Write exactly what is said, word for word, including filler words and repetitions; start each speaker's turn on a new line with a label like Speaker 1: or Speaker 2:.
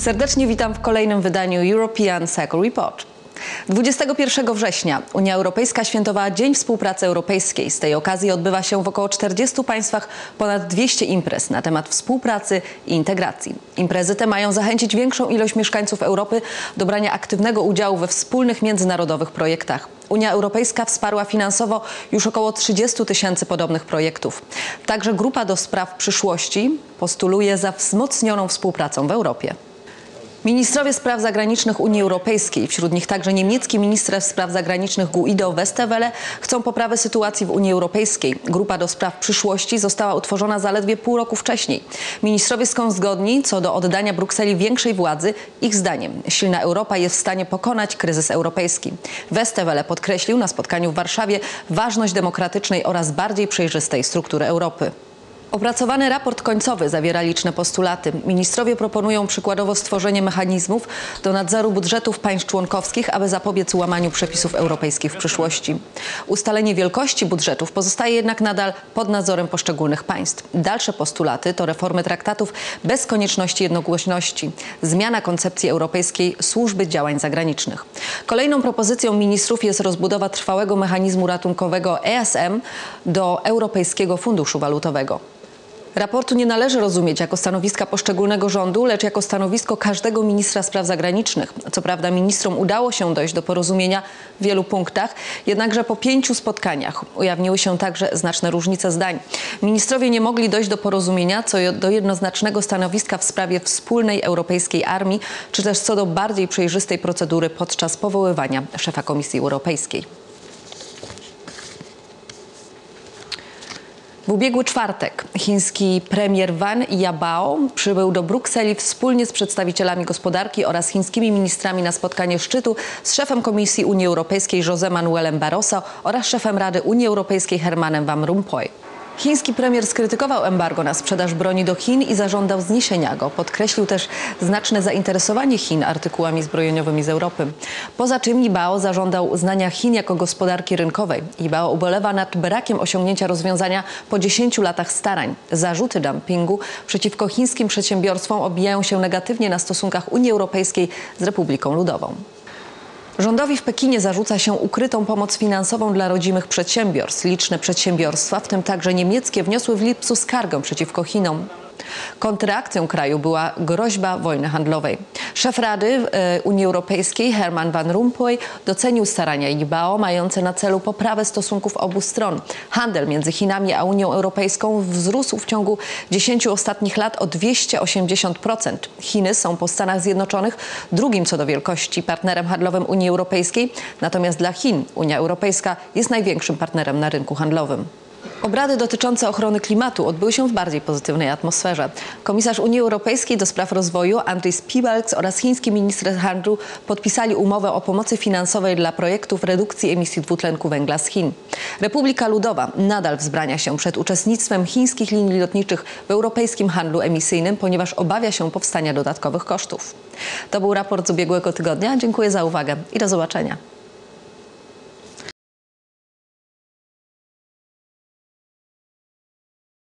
Speaker 1: Serdecznie witam w kolejnym wydaniu European Cycle Report. dwudziestego pierwszego września Unia Europejska świętowała Dzień Współpracy Europejskiej. Z tej okazji odbywa się w około czterdziestu państwach ponad dwieście imprez na temat współpracy i integracji. Imprezy te mają zachęcić większą ilość mieszkańców Europy do brania aktywnego udziału we wspólnych międzynarodowych projektach. Unia Europejska wsparła finansowo już około trzydziestu tysięcy podobnych projektów. Także Grupa do Spraw Przyszłości postuluje za wzmocnioną współpracą w Europie. Ministrowie spraw zagranicznych Unii Europejskiej, wśród nich także niemiecki minister spraw zagranicznych Guido Westerwelle, chcą poprawy sytuacji w Unii Europejskiej. Grupa do spraw przyszłości została utworzona zaledwie pół roku wcześniej. Ministrowie są zgodni co do oddania Brukseli większej władzy. Ich zdaniem silna Europa jest w stanie pokonać kryzys europejski. Westerwelle podkreślił na spotkaniu w Warszawie ważność demokratycznej oraz bardziej przejrzystej struktury Europy. Opracowany raport końcowy zawiera liczne postulaty. Ministrowie proponują przykładowo stworzenie mechanizmów do nadzoru budżetów państw członkowskich, aby zapobiec łamaniu przepisów europejskich w przyszłości. Ustalenie wielkości budżetów pozostaje jednak nadal pod nadzorem poszczególnych państw. Dalsze postulaty to reformy traktatów bez konieczności jednogłośności, zmiana koncepcji Europejskiej Służby Działań Zagranicznych. Kolejną propozycją ministrów jest rozbudowa trwałego mechanizmu ratunkowego E S M do Europejskiego Funduszu Walutowego. Raportu nie należy rozumieć jako stanowiska poszczególnego rządu, lecz jako stanowisko każdego ministra spraw zagranicznych. Co prawda ministrom udało się dojść do porozumienia w wielu punktach, jednakże po pięciu spotkaniach ujawniły się także znaczne różnice zdań. Ministrowie nie mogli dojść do porozumienia co do jednoznacznego stanowiska w sprawie wspólnej europejskiej armii, czy też co do bardziej przejrzystej procedury podczas powoływania szefa Komisji Europejskiej. W ubiegły czwartek chiński premier Wan Jiabao przybył do Brukseli wspólnie z przedstawicielami gospodarki oraz chińskimi ministrami na spotkanie szczytu z szefem Komisji Unii Europejskiej José Manuelem Barroso oraz szefem Rady Unii Europejskiej Hermanem Van Rompuy. Chiński premier skrytykował embargo na sprzedaż broni do Chin i zażądał zniesienia go. Podkreślił też znaczne zainteresowanie Chin artykułami zbrojeniowymi z Europy. Poza czym Jiabao zażądał uznania Chin jako gospodarki rynkowej. Jiabao ubolewa nad brakiem osiągnięcia rozwiązania po dziesięciu latach starań. Zarzuty dumpingu przeciwko chińskim przedsiębiorstwom odbijają się negatywnie na stosunkach Unii Europejskiej z Republiką Ludową. Rządowi w Pekinie zarzuca się ukrytą pomoc finansową dla rodzimych przedsiębiorstw. Liczne przedsiębiorstwa, w tym także niemieckie, wniosły w lipcu skargę przeciwko Chinom. Kontrreakcją kraju była groźba wojny handlowej. Szef Rady Unii Europejskiej Herman Van Rompuy docenił starania Jiabao mające na celu poprawę stosunków obu stron. Handel między Chinami a Unią Europejską wzrósł w ciągu dziesięciu ostatnich lat o dwieście osiemdziesiąt procent. Chiny są po Stanach Zjednoczonych drugim co do wielkości partnerem handlowym Unii Europejskiej, natomiast dla Chin Unia Europejska jest największym partnerem na rynku handlowym. Obrady dotyczące ochrony klimatu odbyły się w bardziej pozytywnej atmosferze. Komisarz Unii Europejskiej do spraw rozwoju Andris Piebalgs oraz chiński minister handlu podpisali umowę o pomocy finansowej dla projektów redukcji emisji dwutlenku węgla z Chin. Republika Ludowa nadal wzbrania się przed uczestnictwem chińskich linii lotniczych w europejskim handlu emisyjnym, ponieważ obawia się powstania dodatkowych kosztów. To był raport z ubiegłego tygodnia. Dziękuję za uwagę i do zobaczenia.